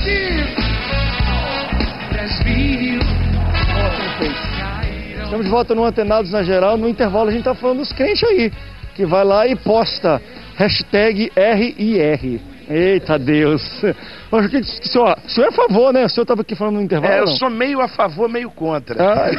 Estamos de volta no Antenados na Geral. No intervalo a gente tá falando dos crentes aí, que vai lá e posta hashtag RIR. Eita Deus. Mas o que o senhor é a favor, né? O senhor estava aqui falando no intervalo. Eu sou meio a favor, meio contra.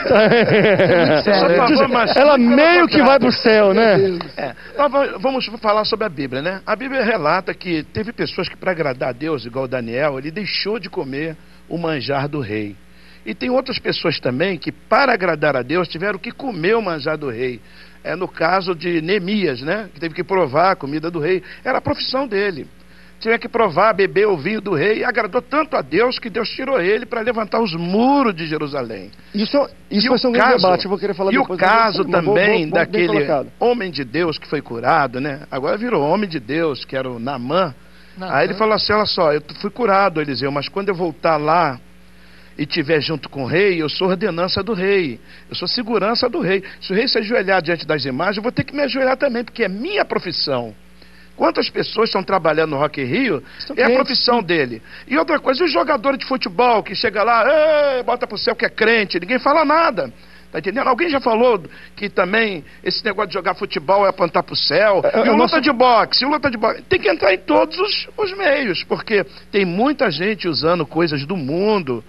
Ela meio que vai pro céu, né? Então, vamos falar sobre a Bíblia, né? A Bíblia relata que teve pessoas que, para agradar a Deus, igual Daniel, ele deixou de comer o manjar do rei. E tem outras pessoas também que, para agradar a Deus, tiveram que comer o manjar do rei. No caso de Neemias, né? Que teve que provar a comida do rei. Era a profissão dele. Tinha que provar, beber o vinho do rei, e agradou tanto a Deus que Deus tirou ele para levantar os muros de Jerusalém. Isso vai ser um grande debate, eu vou querer falar depois. E o caso também daquele homem de Deus que foi curado, né? Agora virou homem de Deus, que era o Naamã. Aí ele falou assim, olha só, eu fui curado, Eliseu, mas quando eu voltar lá e estiver junto com o rei, eu sou ordenança do rei, eu sou segurança do rei. Se o rei se ajoelhar diante das imagens, eu vou ter que me ajoelhar também, porque é minha profissão. Quantas pessoas estão trabalhando no Rock in Rio, é a profissão dele. E outra coisa, os jogadores de futebol que chega lá, bota pro céu que é crente, ninguém fala nada. Tá entendendo? Alguém já falou que também esse negócio de jogar futebol é apontar pro céu. E o luta de boxe, tem que entrar em todos os meios, porque tem muita gente usando coisas do mundo,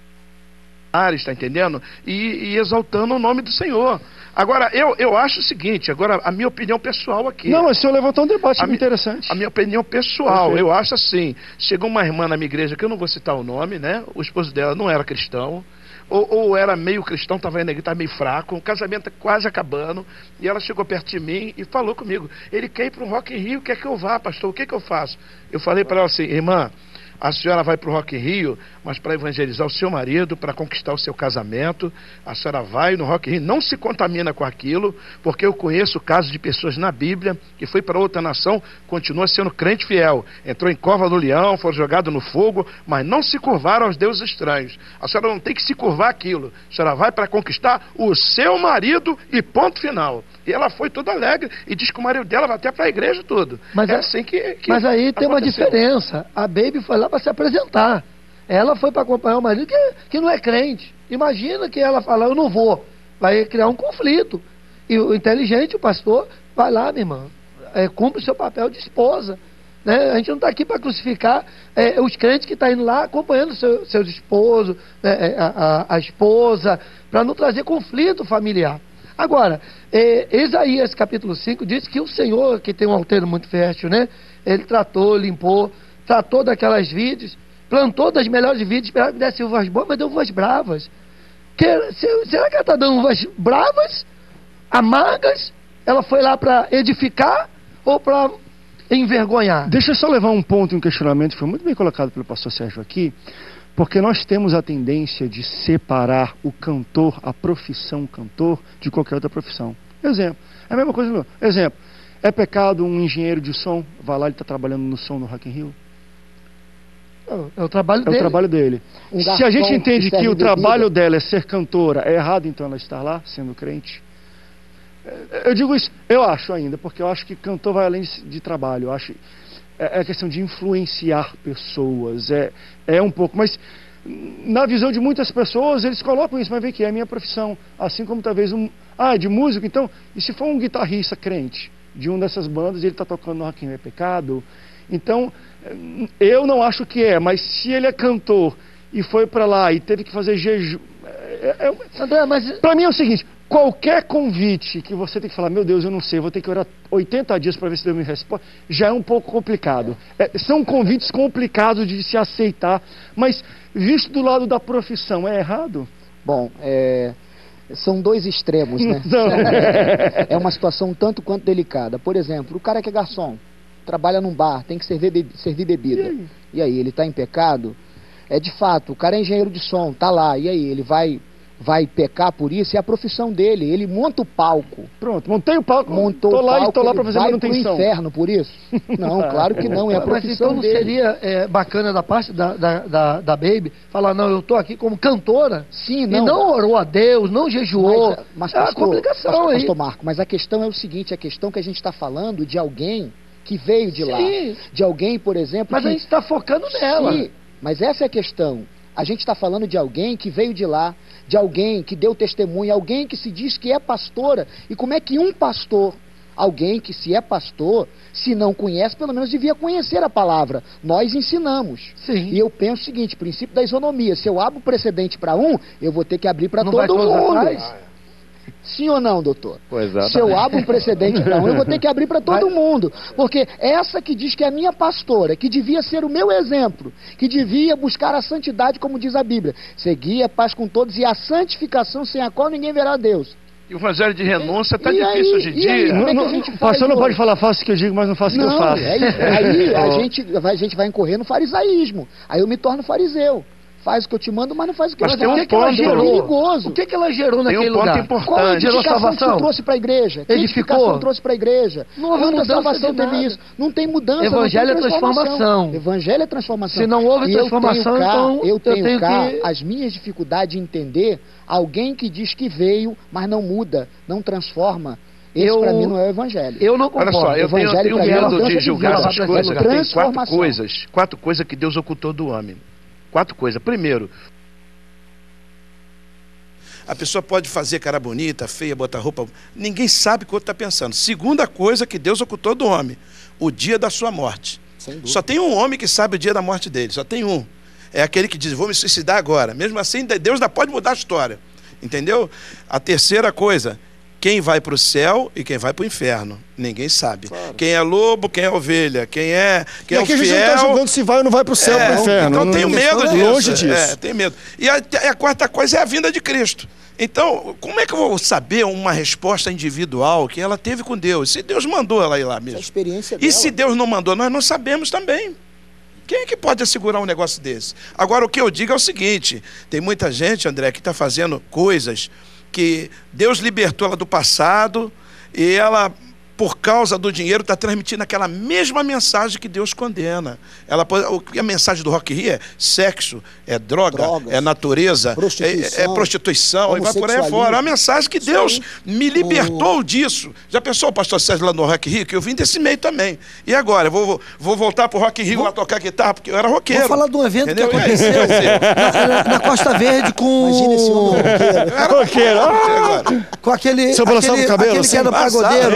está entendendo? E exaltando o nome do Senhor. Agora, eu acho o seguinte, agora a minha opinião pessoal aqui. Não, mas o senhor levantou um debate interessante. A minha opinião pessoal, eu acho assim, chegou uma irmã na minha igreja, que eu não vou citar o nome, né? O esposo dela não era cristão, ou era meio cristão, estava indo aqui, estava meio fraco, o casamento quase acabando, e ela chegou perto de mim e falou comigo, ele quer ir para o Rock in Rio, quer que eu vá, pastor, o que eu faço? Eu falei para ela assim, irmã, a senhora vai para o Rock in Rio, mas para evangelizar o seu marido, para conquistar o seu casamento, a senhora vai no Rock in Rio, não se contamina com aquilo, porque eu conheço casos de pessoas na Bíblia, que foi para outra nação, continua sendo crente fiel, entrou em cova do leão, foi jogado no fogo, mas não se curvaram aos deuses estranhos. A senhora não tem que se curvar aquilo, a senhora vai para conquistar o seu marido e ponto final. E ela foi toda alegre e diz que o marido dela vai até para a igreja e tudo. Mas assim que mas aí tem uma diferença. A Baby foi lá para se apresentar. Ela foi para acompanhar o marido que não é crente. Imagina que ela fala, eu não vou. Vai criar um conflito. E o inteligente, o pastor, vai lá, minha irmã. Cumpre o seu papel de esposa. Né? A gente não está aqui para crucificar os crentes que estão indo lá acompanhando seus esposos, a esposa, para não trazer conflito familiar. Agora, Isaías capítulo 5 diz que o Senhor, que tem um alteiro muito fértil, né? Ele tratou, limpou, tratou daquelas vides, plantou das melhores vides, esperava que desse uvas boas, mas deu uvas bravas. Será que ela está dando uvas bravas, amargas? Ela foi lá para edificar ou para envergonhar? Deixa eu só levar um ponto, um questionamento, foi muito bem colocado pelo pastor Sérgio aqui, porque nós temos a tendência de separar o cantor, a profissão cantor, de qualquer outra profissão. Exemplo, é a mesma coisa, meu. Exemplo, é pecado um engenheiro de som, vai lá, ele está trabalhando no som no Rock in Rio? É o trabalho dele. É o trabalho dele. Se a gente entende que o trabalho dela é ser cantora, é errado então ela estar lá, sendo crente? Eu digo isso, eu acho ainda, porque eu acho que cantor vai além de trabalho, eu acho... É questão de influenciar pessoas, é um pouco, mas na visão de muitas pessoas eles colocam isso, mas vê que é a minha profissão, assim como talvez de músico, então, e se for um guitarrista crente de uma dessas bandas e ele está tocando no Rock in Rio, é pecado? Então, eu não acho que mas se ele é cantor e foi para lá e teve que fazer jejum, André, mas... Para mim é o seguinte, qualquer convite que você tem que falar, meu Deus, eu não sei, eu vou ter que orar 80 dias para ver se Deus me responde, já é um pouco complicado. São convites complicados de se aceitar, mas visto do lado da profissão, é errado? Bom, são dois extremos, né? É uma situação um tanto quanto delicada. Por exemplo, o cara que é garçom, trabalha num bar, tem que servir bebida. E aí, ele está em pecado? De fato, o cara é engenheiro de som, tá lá, e aí, ele vai pecar por isso? É a profissão dele, ele monta o palco. Pronto, montei o palco, montou o palco, estou lá para fazer manutenção. Vai pro inferno por isso? Não, claro que não, é a profissão mas então não dele. seria bacana da parte da Baby falar, não, eu estou aqui como cantora? Sim, não. E não orou a Deus, não jejuou. Mas a complicação aí. Pastor Marco, mas a questão é o seguinte, a questão que a gente está falando de alguém que veio de lá. De alguém, por exemplo... Mas a gente está focando nela. Mas essa é a questão. A gente está falando de alguém que veio de lá, de alguém que deu testemunho, alguém que se diz que é pastora. E como é que um pastor, alguém que se é pastor, se não conhece, pelo menos devia conhecer a palavra. Nós ensinamos. Sim. E eu penso o seguinte, princípio da isonomia. Se eu abro precedente para um, eu vou ter que abrir para todo mundo. Sim ou não, doutor? Se eu abro um precedente para um, eu vou ter que abrir para todo mundo. Porque essa que diz que é minha pastora, que devia ser o meu exemplo, que devia buscar a santidade, como diz a Bíblia, seguir a paz com todos e a santificação sem a qual ninguém verá Deus. E o evangelho de renúncia está difícil hoje em dia. O pastor não pode falar, faço o que eu digo, mas não faço o que eu faço. Aí a gente vai incorrer no farisaísmo. Aí eu me torno fariseu. Faz o que eu te mando, mas não faz o que eu te mando. O que ela gerou? Perigoso. O que ela gerou naquele lugar? Importante. Qual a edificação que você trouxe para a igreja? Que edificação trouxe para a igreja? Não houve mudança, salvação teve isso? Não tem mudança. Evangelho é transformação. Evangelho é transformação. Se não houve transformação, então eu tenho as minhas dificuldades de entender alguém que diz que veio, mas não muda, não transforma. Esse para mim não é o evangelho. Eu não concordo. Olha só, eu tenho medo de julgar essas coisas. Tem quatro coisas que Deus ocultou do homem. 4 coisas. Primeiro, a pessoa pode fazer cara bonita, feia, botar roupa. Ninguém sabe o que o outro está pensando. Segunda coisa que Deus ocultou do homem: o dia da sua morte. Só tem um homem que sabe o dia da morte dele. Só tem um. É aquele que diz: vou me suicidar agora. Mesmo assim, Deus ainda pode mudar a história. Entendeu? A terceira coisa: quem vai para o céu e quem vai para o inferno. Ninguém sabe. Claro. Quem é lobo, quem é ovelha, quem é fiel. A gente não está julgando se vai ou não vai para o céu ou para o inferno. Então tenho medo disso. Longe disso. Tenho medo. E a quarta coisa é a vinda de Cristo. Então, como é que eu vou saber uma resposta individual que ela teve com Deus? Se Deus mandou ela ir lá mesmo. A experiência dela. E se Deus não mandou, nós não sabemos também. Quem é que pode assegurar um negócio desse? Agora, o que eu digo é o seguinte: tem muita gente, André, que está fazendo coisas que Deus libertou ela do passado e ela, por causa do dinheiro, está transmitindo aquela mesma mensagem que Deus condena. A mensagem do Rock in Rio é sexo, é drogas, é natureza, é prostituição, e vai por aí fora. É uma mensagem que Deus me libertou disso. Já pensou o pastor Sérgio lá no Rock in Rio? Que eu vim desse meio também. E agora? Vou voltar para o Rock in Rio lá tocar guitarra, porque eu era roqueiro. Vou falar de um evento que aconteceu na Costa Verde com... Imagina esse homem roqueiro. Eu era roqueiro. Com aquele cabelo, que era pagodeiro,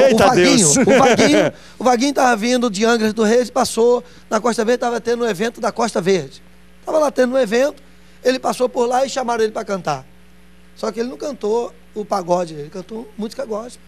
o Vaguinho estava vindo de Angra dos Reis, passou na Costa Verde, estava tendo um evento da Costa Verde. Estava lá tendo um evento, ele passou por lá e chamaram ele para cantar. Só que ele não cantou o pagode, ele cantou música gospel.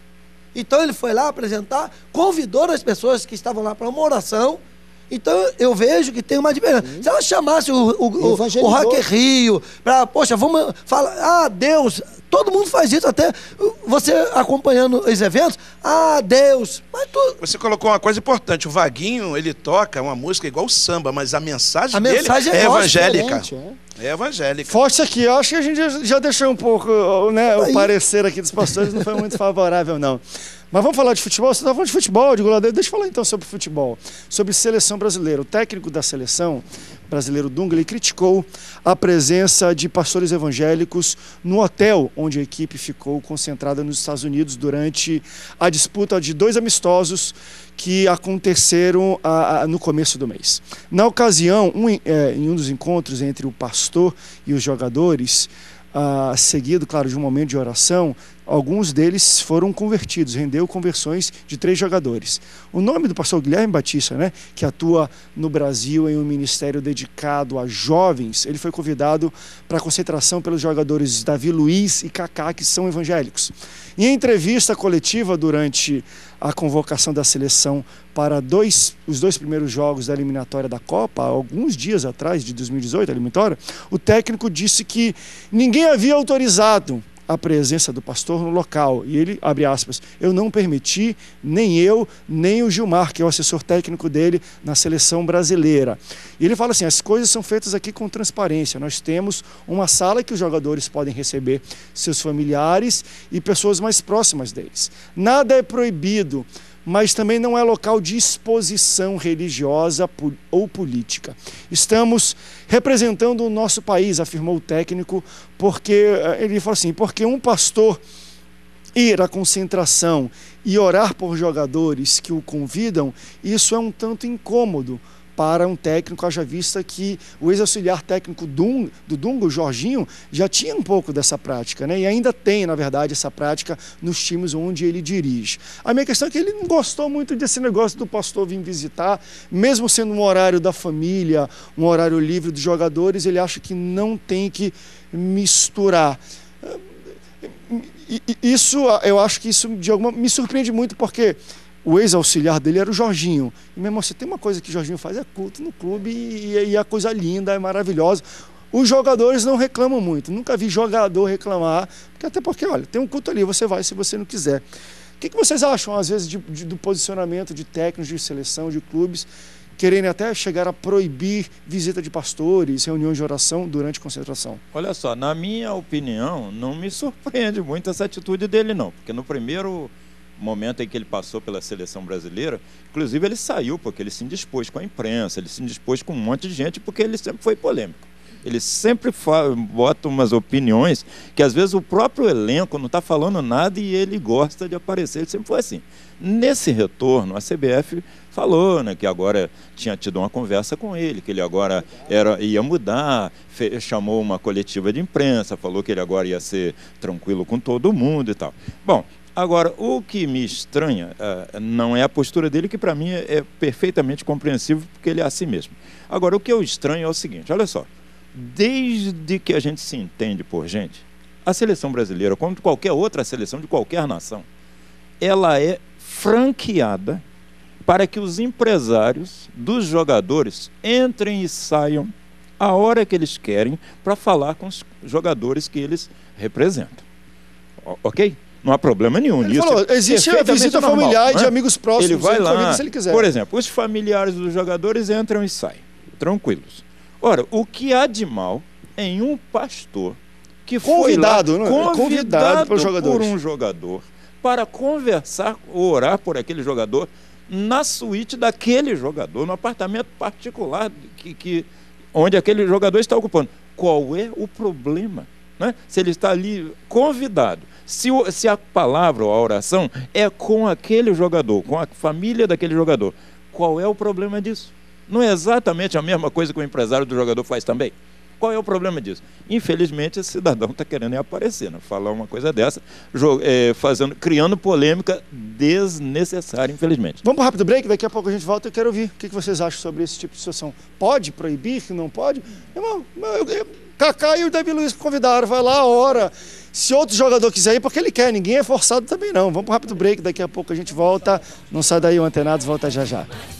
Então ele foi lá apresentar, convidou as pessoas que estavam lá para uma oração. Então eu vejo que tem uma diferença. Se ela chamasse o Rock in Rio para, poxa, vamos falar, Deus, todo mundo faz isso, até você acompanhando os eventos, Deus, mas Você colocou uma coisa importante: o Vaguinho, ele toca uma música igual o samba, mas a mensagem dele é evangélica. É evangélica. Forte aqui, eu acho que a gente já deixou um pouco, né, o parecer aqui dos pastores não foi muito favorável, não. Mas vamos falar de futebol? Você está falando de futebol, de goleador. Deixa eu falar então sobre futebol, sobre seleção brasileira. O técnico da seleção brasileiro, Dunga, ele criticou a presença de pastores evangélicos no hotel onde a equipe ficou concentrada nos Estados Unidos durante a disputa de 2 amistosos que aconteceram no começo do mês. Na ocasião, em um dos encontros entre o pastor e os jogadores, seguido, claro, de um momento de oração, alguns deles foram convertidos, rendeu conversões de 3 jogadores. O nome do pastor Guilherme Batista, né, que atua no Brasil em um ministério dedicado a jovens, ele foi convidado para a concentração pelos jogadores Davi Luiz e Kaká, que são evangélicos. Em entrevista coletiva durante a convocação da seleção para os 2 primeiros jogos da eliminatória da Copa, alguns dias atrás, de 2018, a eliminatória, o técnico disse que ninguém havia autorizado a presença do pastor no local. E ele, abre aspas, eu não permiti, nem eu, nem o Gilmar, que é o assessor técnico dele na seleção brasileira. E ele fala assim, as coisas são feitas aqui com transparência. Nós temos uma sala que os jogadores podem receber seus familiares e pessoas mais próximas deles. Nada é proibido, mas também não é local de exposição religiosa ou política. Estamos representando o nosso país, afirmou o técnico, porque ele falou assim, porque um pastor ir à concentração e orar por jogadores que o convidam, isso é um tanto incômodo para um técnico, haja vista que o ex-auxiliar técnico do Dunga, o Jorginho, já tinha um pouco dessa prática, né? E ainda tem, na verdade, essa prática nos times onde ele dirige. A minha questão é que ele não gostou muito desse negócio do pastor vir visitar, mesmo sendo um horário da família, um horário livre dos jogadores, ele acha que não tem que misturar. Isso, eu acho que isso me surpreende muito, porque o ex-auxiliar dele era o Jorginho. E, meu irmão, você tem uma coisa que o Jorginho faz, é culto no clube e é coisa linda, é maravilhosa. Os jogadores não reclamam muito. Nunca vi jogador reclamar, até porque, olha, tem um culto ali, você vai se você não quiser. O que vocês acham, às vezes, do posicionamento de técnicos de seleção, de clubes, querendo até chegar a proibir visita de pastores, reuniões de oração durante a concentração? Olha só, na minha opinião, não me surpreende muito essa atitude dele, não. Porque no primeiro momento em que ele passou pela seleção brasileira, inclusive ele saiu porque ele se indispôs com a imprensa, ele se indispôs com um monte de gente, porque ele sempre foi polêmico. Ele sempre bota umas opiniões que às vezes o próprio elenco não está falando nada e ele gosta de aparecer, ele sempre foi assim. Nesse retorno, a CBF falou, né, que agora tinha tido uma conversa com ele, que ele agora ia mudar, chamou uma coletiva de imprensa, falou que ele agora ia ser tranquilo com todo mundo e tal. Bom, agora, o que me estranha não é a postura dele, que para mim é perfeitamente compreensível, porque ele é assim mesmo. Agora, o que eu estranho é o seguinte, olha só, desde que a gente se entende por gente, a seleção brasileira, como qualquer outra seleção de qualquer nação, ela é franqueada para que os empresários dos jogadores entrem e saiam a hora que eles querem para falar com os jogadores que eles representam. Ok? Não há problema nenhum nisso. Falou, existe a visita familiar e de amigos próximos. Ele vai lá, se ele quiser. Por exemplo, os familiares dos jogadores entram e saem, tranquilos. Ora, o que há de mal em um pastor que convidado, foi lá, convidado por um jogador para conversar ou orar por aquele jogador na suíte daquele jogador, no apartamento particular onde aquele jogador está ocupando? Qual é o problema? Né? Se ele está ali convidado, se a palavra ou a oração é com aquele jogador, com a família daquele jogador, qual é o problema disso? Não é exatamente a mesma coisa que o empresário do jogador faz também? Qual é o problema disso? Infelizmente, esse cidadão está querendo aparecer, né? Falar uma coisa dessa, criando polêmica desnecessária, infelizmente. Vamos para um rápido break, daqui a pouco a gente volta. Eu quero ouvir o que vocês acham sobre esse tipo de situação. Pode proibir, que não pode? Kaká e o Davi Luiz convidaram, vai lá, ora. Se outro jogador quiser ir, porque ele quer, ninguém é forçado também não. Vamos para um rápido break, daqui a pouco a gente volta. Não sai daí, o Antenados volta já já.